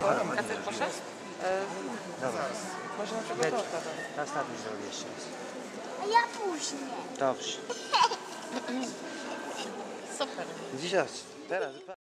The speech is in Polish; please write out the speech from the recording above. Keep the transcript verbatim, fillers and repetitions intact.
Kacper poszedł? Dobra. Może na przykład torta. Na ostatni zrobię jeszcze raz. A ja później. Dobrze. Super. Widzisz, teraz...